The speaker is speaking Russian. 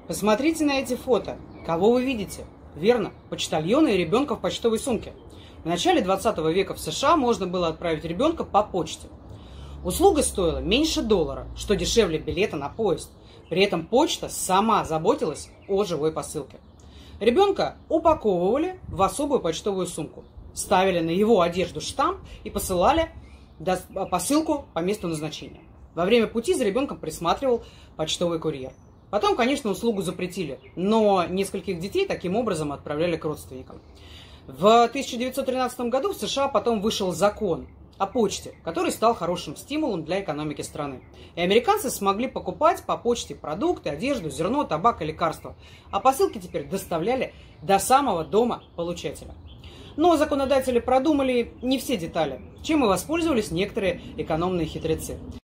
Посмотрите на эти фото. Кого вы видите? Верно, почтальона и ребенка в почтовой сумке. В начале 20 века в США можно было отправить ребенка по почте. Услуга стоила меньше $1, что дешевле билета на поезд. При этом почта сама заботилась о живой посылке. Ребенка упаковывали в особую почтовую сумку, ставили на его одежду штамп и посылали посылку по месту назначения. Во время пути за ребенком присматривал почтовый курьер. Потом, конечно, услугу запретили, но нескольких детей таким образом отправляли к родственникам. В 1913 году в США потом вышел закон о почте, который стал хорошим стимулом для экономики страны. И американцы смогли покупать по почте продукты, одежду, зерно, табак и лекарства. А посылки теперь доставляли до самого дома получателя. Но законодатели продумали не все детали, чем и воспользовались некоторые экономные хитрецы.